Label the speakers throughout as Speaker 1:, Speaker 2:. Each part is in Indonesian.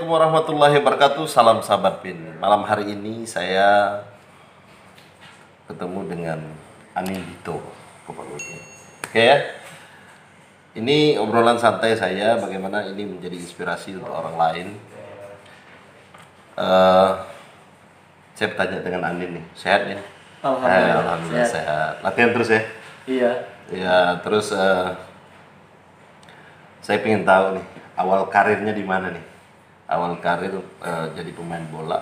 Speaker 1: warahmatullahi wabarakatuh. Salam sahabat PIN. Malam hari ini saya ketemu dengan Anin Dito. Oke ya. Ini obrolan santai saya, bagaimana ini menjadi inspirasi untuk orang lain. Saya bertanya dengan Anin nih, sehat ya? Alhamdulillah sehat. Latihan terus ya?
Speaker 2: Iya.
Speaker 1: Ya, terus saya pengen tahu nih, awal karirnya di mana nih? Awal karir jadi pemain bola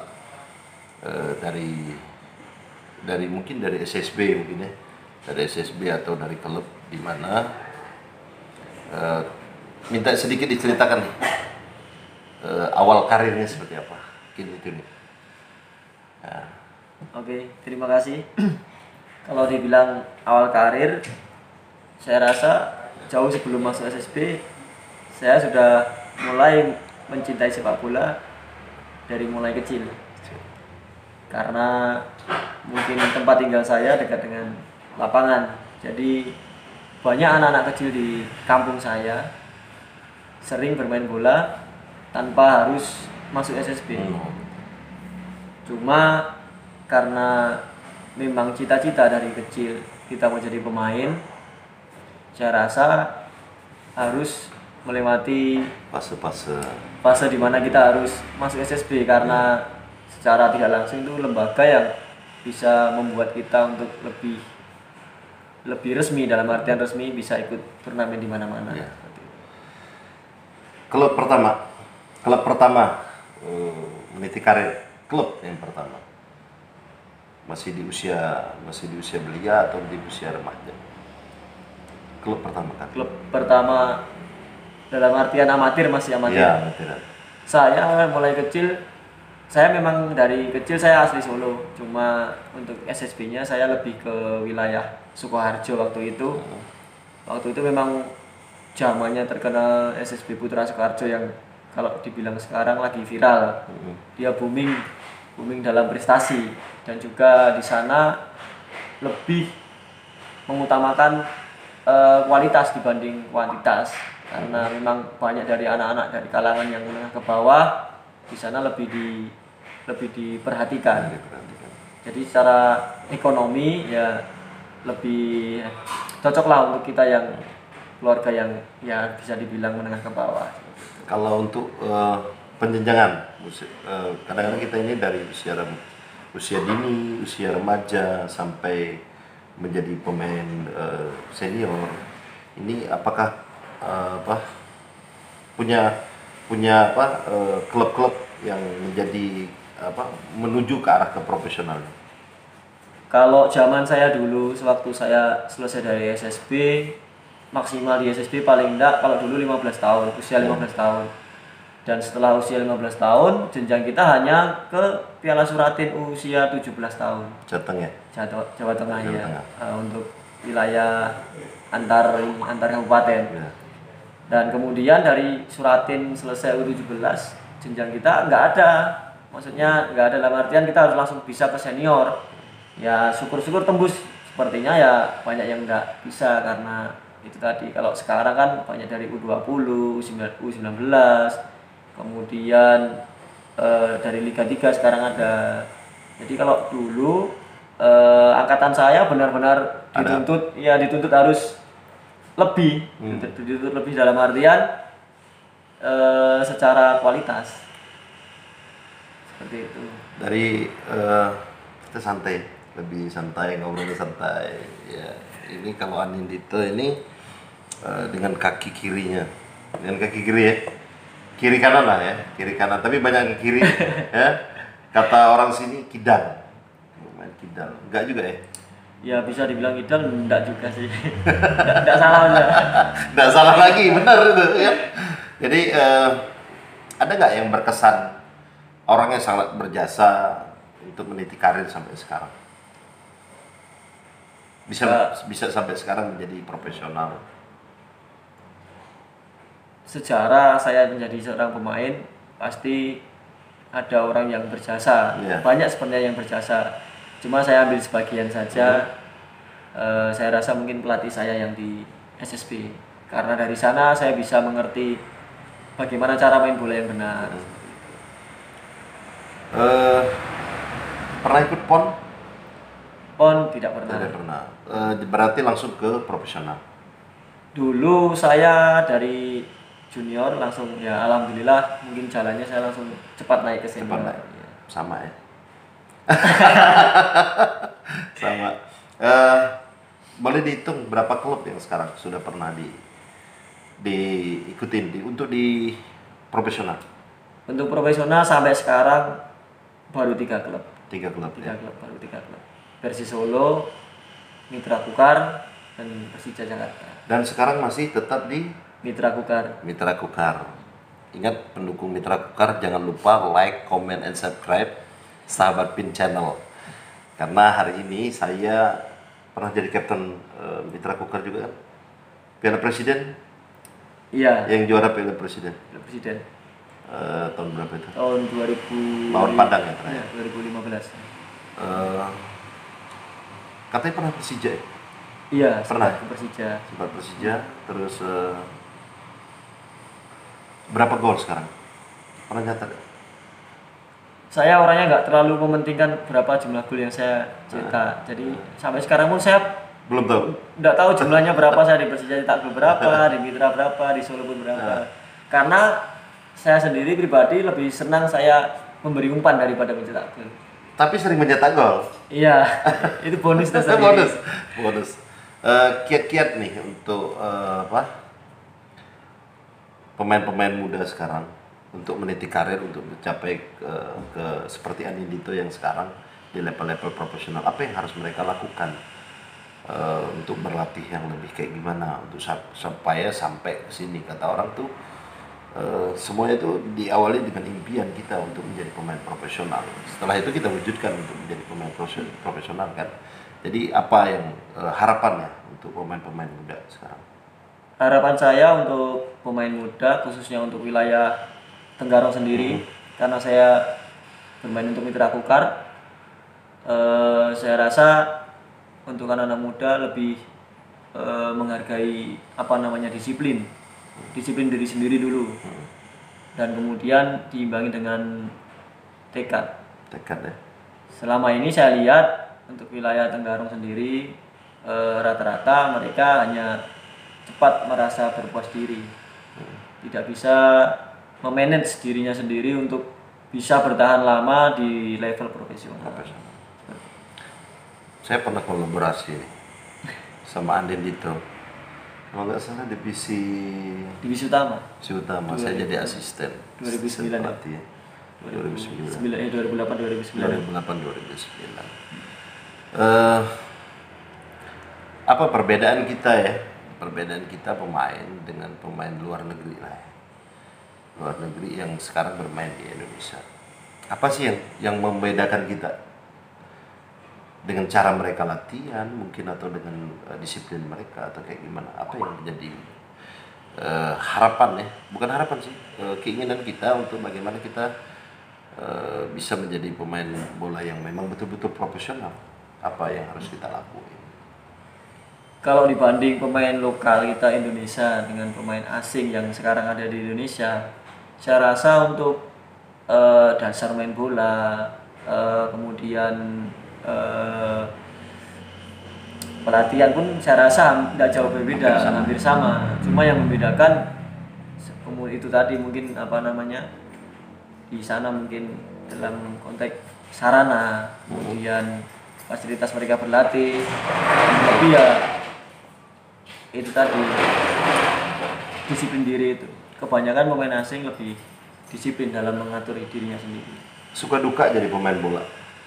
Speaker 1: dari mungkin dari SSB mungkin ya, dari SSB atau dari klub di mana? Minta sedikit diceritakan nih, awal karirnya seperti apa? Mungkin itu nih. Nah.
Speaker 2: Oke, terima kasih. Kalau dibilang awal karir, saya rasa jauh sebelum masuk SSB, saya sudah mulai mencintai sepak bola dari mulai kecil. Karena mungkin tempat tinggal saya dekat dengan lapangan. Jadi banyak anak-anak kecil di kampung saya sering bermain bola tanpa harus masuk SSB. Cuma karena memang cita-cita dari kecil kita mau jadi pemain, saya rasa harus melewati fase di mana kita harus masuk SSB, karena secara tidak langsung itu lembaga yang bisa membuat kita untuk lebih resmi, dalam artian resmi bisa ikut turnamen di mana-mana. Ya.
Speaker 1: Klub pertama meniti karir, klub yang pertama masih di usia belia atau di usia remaja? Klub pertama kan? Klub
Speaker 2: pertama dalam artian amatir, masih amatir.
Speaker 1: Ya, amatir.
Speaker 2: Saya mulai kecil, saya memang dari kecil saya asli Solo, cuma untuk SSB-nya saya lebih ke wilayah Sukoharjo waktu itu. Waktu itu memang zamannya terkenal SSB Putra Sukoharjo yang kalau dibilang sekarang lagi viral. Dia booming dalam prestasi, dan juga di sana lebih mengutamakan kualitas dibanding kuantitas, karena memang banyak dari anak-anak dari kalangan yang menengah ke bawah di sana lebih diperhatikan. Jadi secara ekonomi ya lebih cocok lah untuk kita yang keluarga yang ya bisa dibilang menengah ke bawah.
Speaker 1: Kalau untuk penjenjangan, kadang-kadang kita ini dari usia dini, usia remaja sampai menjadi pemain senior, ini apakah punya klub-klub yang menjadi menuju ke arah ke profesional?
Speaker 2: Kalau zaman saya dulu, sewaktu saya selesai dari SSB, maksimal di SSB paling enggak kalau dulu 15 tahun, usia 15 tahun. Dan setelah usia 15 tahun, jenjang kita hanya ke Piala Suratin usia 17 tahun. Jawa Tengah ya. Untuk wilayah antar kabupaten. Ya. Dan kemudian dari Suratin selesai U17, jenjang kita nggak ada. Maksudnya nggak ada dalam artian kita harus langsung bisa ke senior. Ya syukur-syukur tembus, sepertinya ya banyak yang nggak bisa karena itu tadi. Kalau sekarang kan banyak dari U20, U19, kemudian dari Liga 3 sekarang ada. Jadi kalau dulu angkatan saya benar-benar dituntut harus lebih, dituntut lebih dalam artian secara kualitas. Seperti itu.
Speaker 1: Dari kita lebih santai, ngobrol santai. Ya, ini kalau Anin Dito ini dengan kaki kirinya, ya. Kiri kanan lah ya, kiri kanan, tapi banyak ke kiri ya. Kata orang sini kidal, main kidal, enggak juga ya?
Speaker 2: Ya bisa dibilang kidal, enggak juga sih. enggak salah aja.
Speaker 1: Enggak salah lagi, benar itu ya. Jadi ada nggak yang berkesan, orang yang sangat berjasa untuk meniti karir sampai sekarang? Bisa sampai sekarang menjadi profesional.
Speaker 2: Sejarah saya menjadi seorang pemain pasti ada orang yang berjasa. Banyak sebenarnya yang berjasa, cuma saya ambil sebagian saja. Saya rasa mungkin pelatih saya yang di SSB, karena dari sana saya bisa mengerti bagaimana cara main bola yang benar.
Speaker 1: Eh, pernah ikut PON?
Speaker 2: PON tidak pernah.
Speaker 1: Tidak pernah. Berarti langsung ke profesional.
Speaker 2: Dulu saya dari junior langsung ya alhamdulillah mungkin jalannya saya langsung cepat naik ke senior.
Speaker 1: Cepat naik.
Speaker 2: Ya.
Speaker 1: Sama ya. Sama. Eh, boleh dihitung berapa klub yang sekarang sudah pernah diikutin untuk di profesional?
Speaker 2: Untuk profesional sampai sekarang baru 3 klub.
Speaker 1: 3 klub ya.
Speaker 2: 3 klub, baru 3 klub. Persis Solo, Mitra Kukar, dan Persija Jakarta.
Speaker 1: Dan sekarang masih tetap di
Speaker 2: Mitra Kukar.
Speaker 1: Mitra Kukar. Ingat pendukung Mitra Kukar jangan lupa like, comment, and subscribe Sahabat Pin Channel. Karena hari ini saya pernah jadi kapten Mitra Kukar juga kan. Piala Presiden.
Speaker 2: Iya.
Speaker 1: Yang juara Piala Presiden.
Speaker 2: Piala Presiden.
Speaker 1: Tahun berapa itu?
Speaker 2: Tahun 2000.
Speaker 1: Lawan Padang ya terakhir.
Speaker 2: Iya, 2015.
Speaker 1: Katanya pernah Persija ya?
Speaker 2: Iya,
Speaker 1: Pernah?
Speaker 2: sempat ke Persija.
Speaker 1: Sempat Persija, terus berapa gol sekarang? Pernah nyatet?
Speaker 2: Saya orangnya nggak terlalu mementingkan berapa jumlah gol yang saya cetak. Jadi sampai sekarang pun saya
Speaker 1: Belum tahu.
Speaker 2: nggak tahu jumlahnya berapa, saya di Persija cetak gol berapa, di Mitra berapa, di Solo pun berapa. Karena saya sendiri pribadi lebih senang saya memberi umpan daripada mencetak gol.
Speaker 1: Tapi sering mencetak gol.
Speaker 2: Iya, itu bonus tersendiri.
Speaker 1: bonus. Kiat-kiat nih untuk pemain-pemain muda sekarang untuk meniti karir, untuk mencapai ke seperti Anindito yang sekarang di level-level profesional. Apa yang harus mereka lakukan untuk berlatih yang lebih kayak gimana untuk supaya sampai ke sini? Kata orang tuh semuanya itu diawali dengan impian kita untuk menjadi pemain profesional. Setelah itu kita wujudkan untuk menjadi pemain profesional kan. Jadi apa yang harapannya untuk pemain-pemain muda sekarang?
Speaker 2: Harapan saya untuk pemain muda, khususnya untuk wilayah Tenggarong sendiri, karena saya bermain untuk Mitra Kukar, saya rasa untuk anak-anak muda lebih menghargai disiplin diri sendiri dulu, dan kemudian diimbangi dengan tekad
Speaker 1: ya.
Speaker 2: Selama ini saya lihat untuk wilayah Tenggarong sendiri rata-rata mereka hanya cepat merasa berpuas diri, tidak bisa memanage dirinya sendiri untuk bisa bertahan lama di level profesional.
Speaker 1: Saya pernah kolaborasi sama Anindito. Kalau nggak salah divisi
Speaker 2: utama.
Speaker 1: Saya jadi asisten.
Speaker 2: 2009 ya. 2008-2009.
Speaker 1: Apa perbedaan kita ya? Perbedaan kita pemain dengan pemain luar negeri lah. Luar negeri yang sekarang bermain di Indonesia. Apa sih yang membedakan kita? Dengan cara mereka latihan mungkin, atau dengan disiplin mereka, atau kayak gimana? Apa yang menjadi harapan ya? Bukan harapan sih, keinginan kita untuk bagaimana kita bisa menjadi pemain bola yang memang betul-betul profesional. Apa yang harus kita lakukan?
Speaker 2: Kalau dibanding pemain lokal kita Indonesia dengan pemain asing yang sekarang ada di Indonesia, saya rasa untuk dasar main bola, kemudian pelatihan pun saya rasa tidak jauh berbeda, hampir sama. Cuma yang membedakan itu tadi mungkin di sana mungkin dalam konteks sarana, kemudian fasilitas mereka berlatih, tapi ya itu tadi disiplin diri itu. Kebanyakan pemain asing lebih disiplin dalam mengatur dirinya sendiri.
Speaker 1: Suka duka jadi pemain bola?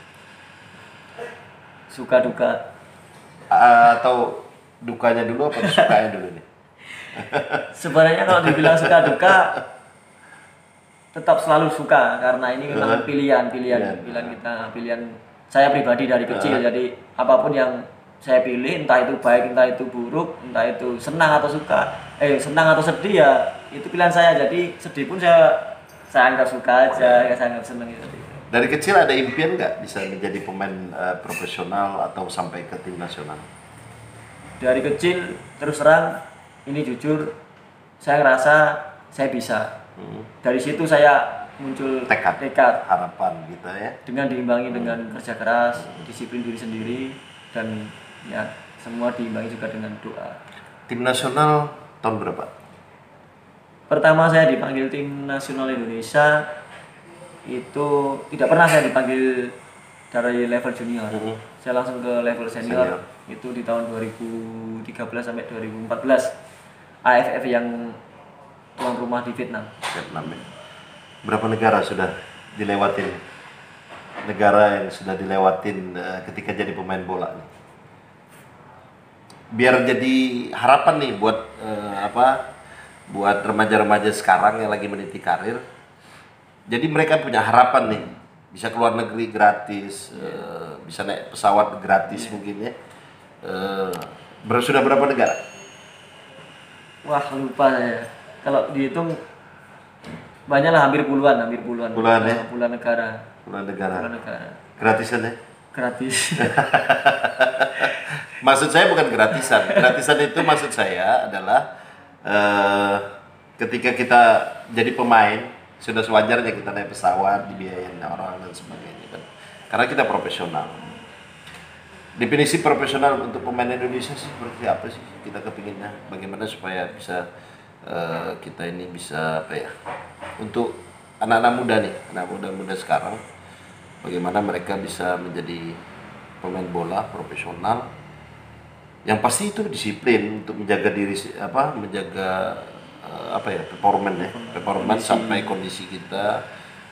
Speaker 2: Suka duka
Speaker 1: atau dukanya dulu apa sukanya dulu nih?
Speaker 2: Sebenarnya kalau dibilang suka duka tetap selalu suka, karena ini memang pilihan kita, pilihan saya pribadi dari kecil. Jadi apapun yang saya pilih, entah itu baik, entah itu buruk, entah itu senang atau sedih, ya itu pilihan saya. Jadi sedih pun saya anggap suka aja, saya anggap senang gitu.
Speaker 1: Dari kecil ada impian nggak bisa menjadi pemain profesional atau sampai ke tim nasional?
Speaker 2: Dari kecil terus terang, ini jujur, saya ngerasa saya bisa. Dari situ saya muncul
Speaker 1: Tekad.
Speaker 2: tekad
Speaker 1: harapan kita ya.
Speaker 2: dengan diimbangi dengan kerja keras, disiplin diri sendiri, dan ya semua diimbangi juga dengan doa.
Speaker 1: Tim nasional tahun berapa?
Speaker 2: Pertama saya dipanggil tim nasional Indonesia itu tidak pernah saya dipanggil dari level junior. Saya langsung ke level senior. Itu di tahun 2013 sampai 2014 AFF yang tuan rumah di Vietnam.
Speaker 1: Vietnam ya. Berapa negara sudah dilewatin? Negara yang sudah dilewatin ketika jadi pemain bola nih. Biar jadi harapan nih buat buat remaja-remaja sekarang yang lagi meniti karir. Jadi mereka punya harapan nih, bisa keluar negeri gratis, bisa naik pesawat gratis mungkin ya. Sudah berapa negara?
Speaker 2: Wah, lupa saya. Kalau dihitung banyak lah, hampir puluhan
Speaker 1: Puluhan ya?
Speaker 2: puluhan negara.
Speaker 1: Puluhan negara.
Speaker 2: Puluhan negara.
Speaker 1: Gratisan ya?
Speaker 2: Gratis.
Speaker 1: Maksud saya bukan gratisan. Gratisan itu maksud saya adalah ketika kita jadi pemain sudah sewajarnya kita naik pesawat, dibiayain orang dan sebagainya kan. Karena kita profesional. Definisi profesional untuk pemain Indonesia sih seperti apa sih? Kita kepinginnya bagaimana supaya bisa kita ini bisa apa ya? Untuk anak-anak muda nih, anak muda sekarang, bagaimana mereka bisa menjadi pemain bola profesional. Yang pasti itu disiplin untuk menjaga diri menjaga performance sampai kondisi kita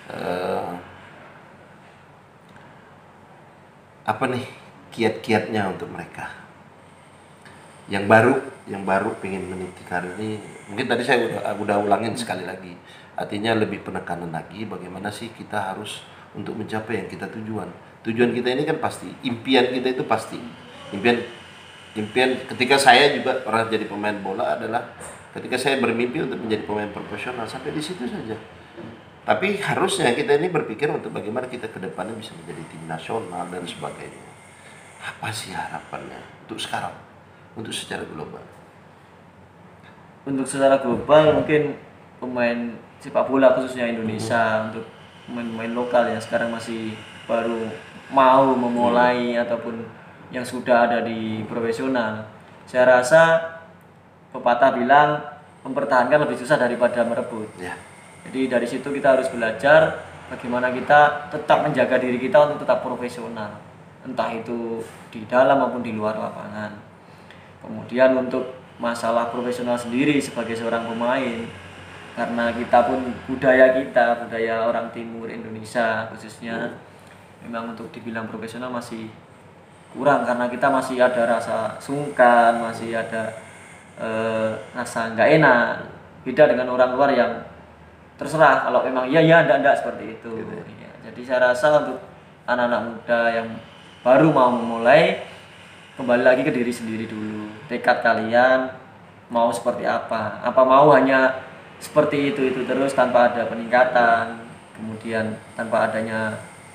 Speaker 1: kiat-kiatnya untuk mereka yang baru pengen meniti karir ini. Mungkin tadi saya udah ulangin sekali lagi, artinya lebih penekanan lagi bagaimana sih kita harus untuk mencapai yang kita tujuan kita ini kan pasti, impian kita itu pasti, impian ketika saya juga pernah jadi pemain bola adalah ketika saya bermimpi untuk menjadi pemain profesional, sampai di situ saja. Tapi harusnya kita ini berpikir untuk bagaimana kita ke depannya bisa menjadi tim nasional dan sebagainya. Apa sih harapannya untuk sekarang, untuk secara global?
Speaker 2: Untuk secara global mungkin pemain sepak bola khususnya Indonesia, untuk pemain-pemain lokal yang sekarang masih baru mau memulai ataupun yang sudah ada di profesional, saya rasa pepatah bilang mempertahankan lebih susah daripada merebut. Jadi dari situ kita harus belajar bagaimana kita tetap menjaga diri kita untuk tetap profesional, entah itu di dalam maupun di luar lapangan. Kemudian untuk masalah profesional sendiri sebagai seorang pemain, karena kita pun budaya orang timur Indonesia khususnya, memang untuk dibilang profesional masih kurang, karena kita masih ada rasa sungkan, masih ada rasa nggak enak. Beda dengan orang luar yang terserah, kalau memang iya enggak seperti itu gitu. Ya. Jadi saya rasa untuk anak-anak muda yang baru mau memulai, kembali lagi ke diri sendiri dulu, tekad kalian mau seperti apa mau hanya seperti itu terus tanpa ada peningkatan, kemudian tanpa adanya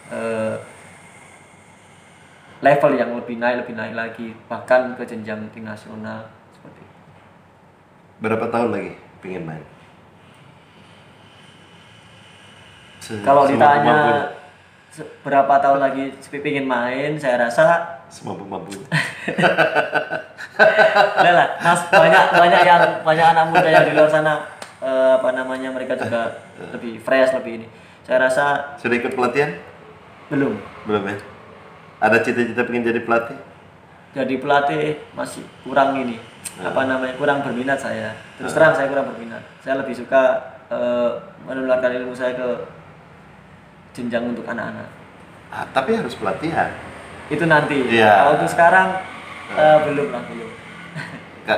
Speaker 2: level yang lebih naik lagi, bahkan ke jenjang tim nasional seperti itu.
Speaker 1: Berapa tahun lagi pengen main?
Speaker 2: Kalau ditanya berapa tahun lagi pengen main, saya rasa
Speaker 1: semampu-mampunya.
Speaker 2: lah, Mas, banyak anak muda yang di luar sana mereka juga lebih fresh, lebih ini. Saya rasa
Speaker 1: sudah ikut pelatihan? Belum ya? Ada cita-cita pengen jadi pelatih?
Speaker 2: Jadi pelatih masih kurang ini, kurang berminat saya. Terus terang saya kurang berminat. Saya lebih suka menularkan ilmu saya ke jenjang untuk anak-anak.
Speaker 1: Tapi harus pelatihan.
Speaker 2: Itu nanti.
Speaker 1: Ya.
Speaker 2: Kalau untuk sekarang belum.
Speaker 1: Kak,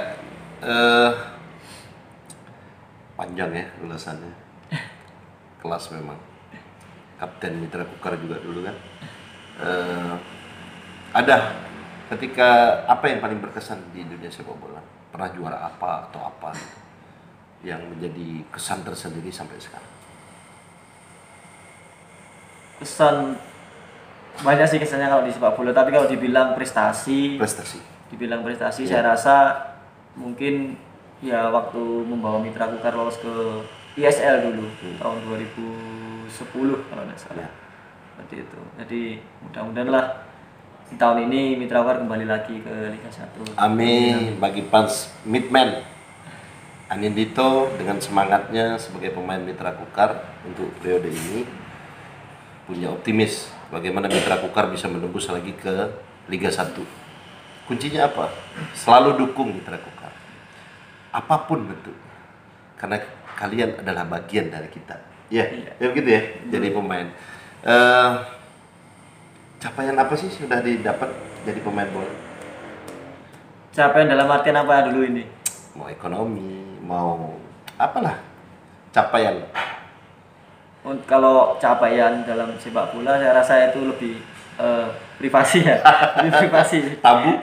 Speaker 1: panjang ya ulasannya. Kelas memang. Kapten Mitra Kukar juga dulu kan. Ada ketika apa yang paling berkesan di dunia sepak bola? Pernah juara apa atau apa gitu, yang menjadi kesan tersendiri sampai sekarang?
Speaker 2: Kesan banyak sih kesannya kalau di sepak bola, tapi kalau dibilang prestasi. Saya rasa mungkin ya waktu membawa Mitra Kukar lolos ke ISL dulu tahun 2016 kalau tidak salah.
Speaker 1: Ya.
Speaker 2: Seperti itu. Jadi mudah-mudahan lah di tahun ini Mitra Kukar kembali lagi ke Liga 1.
Speaker 1: Amin bagi fans Midman. Anindito dengan semangatnya sebagai pemain Mitra Kukar untuk periode ini punya optimis bagaimana Mitra Kukar bisa menembus lagi ke Liga 1. Kuncinya apa? Selalu dukung Mitra Kukar. Apapun bentuknya. Karena kalian adalah bagian dari kita. Ya, ya begitu ya. Jadi pemain. Capaian apa sih sudah didapat jadi pemain bola?
Speaker 2: Capaian dalam artian apa dulu ini?
Speaker 1: Mau ekonomi, mau apalah capaian.
Speaker 2: Kalau capaian dalam sepak bola saya rasa itu lebih privasi ya, lebih privasi.
Speaker 1: Tabu.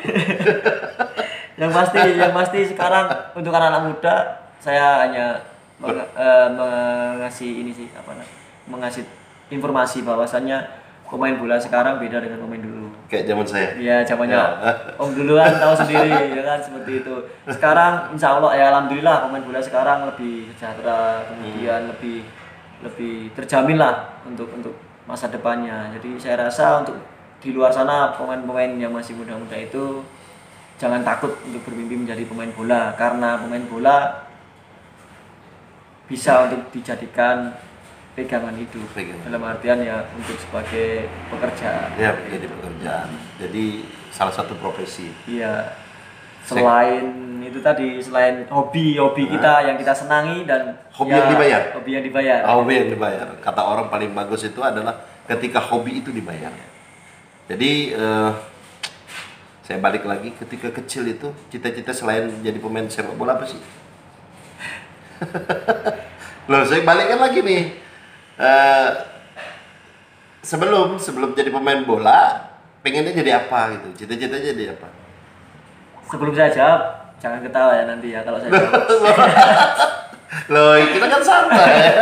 Speaker 2: yang pasti sekarang untuk anak-anak muda saya hanya mengasih ini sih mengasih informasi bahwasannya pemain bola sekarang beda dengan pemain dulu.
Speaker 1: Kayak zaman saya.
Speaker 2: Iya, zamannya Om dulu kan tahu sendiri ya kan seperti itu. Sekarang insya Allah ya alhamdulillah pemain bola sekarang lebih sejahtera, kemudian lebih terjamin lah untuk masa depannya. Jadi saya rasa untuk di luar sana pemain-pemain yang masih muda-muda itu jangan takut untuk bermimpi menjadi pemain bola, karena pemain bola bisa untuk dijadikan pegangan hidup. Dalam artian ya untuk sebagai pekerjaan.
Speaker 1: Ya, jadi pekerjaan. Jadi salah satu profesi.
Speaker 2: Iya. Selain itu tadi, selain hobi kita yang kita senangi dan
Speaker 1: hobi yang dibayar.
Speaker 2: Hobi yang dibayar.
Speaker 1: Hobi yang dibayar. Kata orang paling bagus itu adalah ketika hobi itu dibayar. Jadi saya balik lagi ketika kecil itu cita-cita selain jadi pemain sepak bola apa sih? Loh, saya balikkan lagi nih. Sebelum jadi pemain bola, pengennya jadi apa gitu? Cita-citanya jadi apa?
Speaker 2: Sebelum saya jawab, jangan ketawa ya nanti ya kalau saya jawab.
Speaker 1: Loh, kita kan sama ya.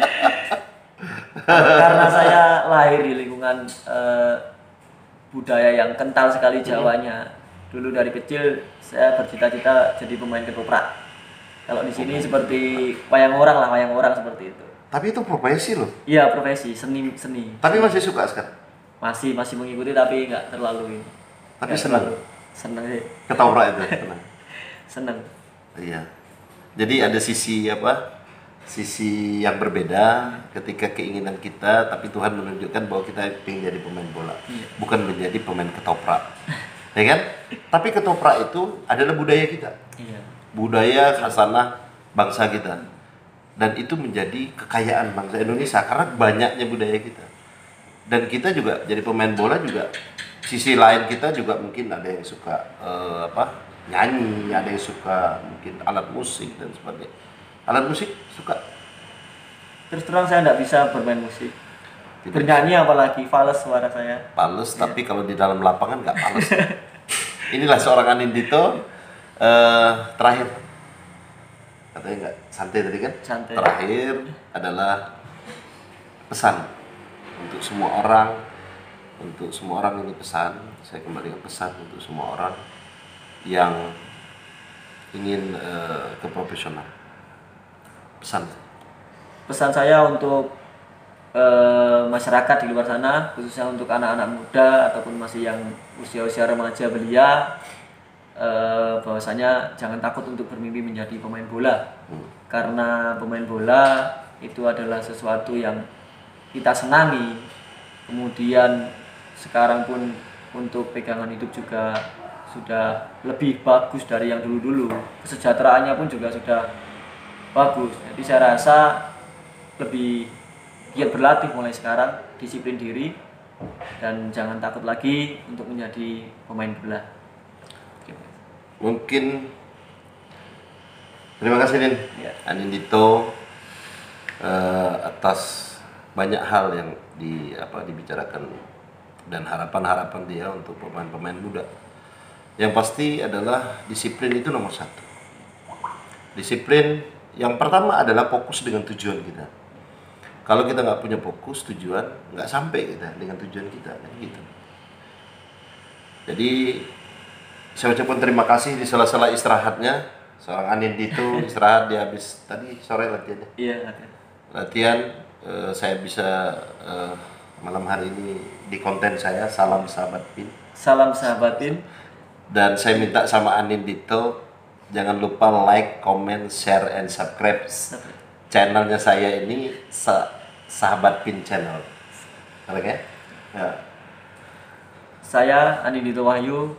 Speaker 2: Karena saya lahir di lingkungan budaya yang kental sekali Jawanya. Dulu dari kecil saya bercita-cita jadi pemain ketoprak. Kalau di sini seperti wayang orang seperti itu.
Speaker 1: Tapi itu profesi loh.
Speaker 2: Iya, profesi, seni.
Speaker 1: Tapi masih suka sekarang?
Speaker 2: Masih mengikuti tapi nggak terlalu ini.
Speaker 1: Tapi senang.
Speaker 2: Senang sih.
Speaker 1: Ketoprak itu senang.
Speaker 2: Senang.
Speaker 1: Iya. Jadi ada sisi sisi yang berbeda ketika keinginan kita, tapi Tuhan menunjukkan bahwa kita ingin jadi pemain bola, bukan menjadi pemain ketoprak. Ya kan? Tapi ketoprak itu adalah budaya kita.
Speaker 2: Iya.
Speaker 1: Budaya khasanah bangsa kita. Dan itu menjadi kekayaan bangsa Indonesia karena banyaknya budaya kita. Dan kita juga jadi pemain bola juga sisi lain kita juga mungkin ada yang suka nyanyi, ada yang suka mungkin alat musik dan sebagainya. Alat musik suka?
Speaker 2: Terus terang saya nggak bisa bermain musik. Bernyanyi apalagi, fales suara saya.
Speaker 1: Fales, tapi kalau di dalam lapangan nggak fales. Inilah seorang Anindito terakhir. Katanya nggak santai tadi kan?
Speaker 2: Santai.
Speaker 1: Terakhir adalah pesan untuk semua orang. Untuk semua orang ini pesan. Saya kembalikan pesan untuk semua orang yang ingin ke profesional. Pesan
Speaker 2: saya untuk masyarakat di luar sana, khususnya untuk anak-anak muda ataupun masih yang usia-usia remaja belia, bahwasanya jangan takut untuk bermimpi menjadi pemain bola. Karena pemain bola itu adalah sesuatu yang kita senangi. Kemudian sekarang pun untuk pegangan hidup juga sudah lebih bagus dari yang dulu-dulu. Kesejahteraannya pun juga sudah bagus. Jadi saya rasa lebih giat berlatih mulai sekarang, disiplin diri, dan jangan takut lagi untuk menjadi pemain bola.
Speaker 1: Mungkin terima kasih Din, Anindito atas banyak hal yang dibicarakan dan harapan-harapan dia untuk pemain-pemain muda. Yang pasti adalah disiplin itu nomor satu. Disiplin yang pertama adalah fokus dengan tujuan kita. Kalau kita nggak punya fokus tujuan, nggak sampai kita dengan tujuan kita, gitu. Jadi saya ucapkan terima kasih di sela-sela istirahatnya. Seorang Anindito istirahat, dia habis tadi sore latihannya.
Speaker 2: Iya,
Speaker 1: latihan saya bisa malam hari ini di konten saya Salam Sahabat Pin.
Speaker 2: Salam Sahabat Pin.
Speaker 1: Dan saya minta sama Anin Dito, jangan lupa like, comment, share, and subscribe channelnya saya ini Sahabat Pin Channel. Oke? Okay? Ya.
Speaker 2: Saya Anin Dito Wahyu.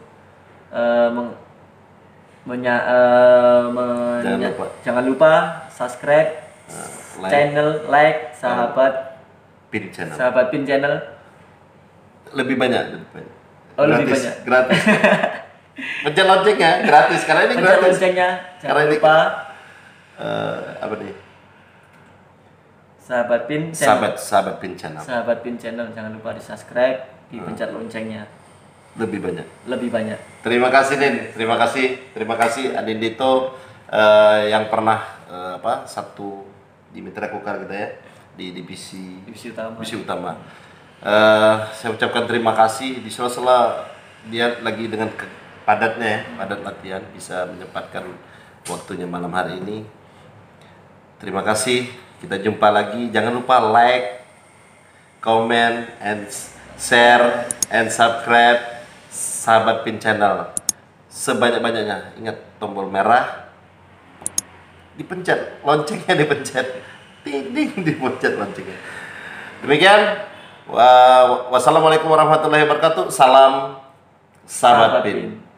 Speaker 2: Jangan lupa subscribe channel, like Sahabat
Speaker 1: Pin Channel.
Speaker 2: Sahabat Pin Channel.
Speaker 1: Lebih banyak.
Speaker 2: Oh, lebih banyak.
Speaker 1: Gratis. Pencet loncengnya gratis karena ini
Speaker 2: Pencet
Speaker 1: gratis.
Speaker 2: loncengnya. Jangan
Speaker 1: Karena ini
Speaker 2: lupa
Speaker 1: apa nih?
Speaker 2: Sahabat Pin Channel.
Speaker 1: Sahabat Pin Channel.
Speaker 2: Sahabat Pin Channel, jangan lupa di subscribe, dipencet loncengnya.
Speaker 1: Lebih banyak. Terima kasih Nin, terima kasih Adin Dito yang pernah satu di Mitra Kukar kita ya di divisi utama. Saya ucapkan terima kasih di sela-sela dia lagi dengan padat latihan bisa menyempatkan waktunya malam hari ini. Terima kasih, kita jumpa lagi. Jangan lupa like, comment, and share, and subscribe Sahabat Pin Channel sebanyak-banyaknya. Ingat tombol merah, dipencet, loncengnya dipencet, ding dipencet loncengnya. Demikian, wassalamualaikum warahmatullahi wabarakatuh. Salam Sahabat Pin.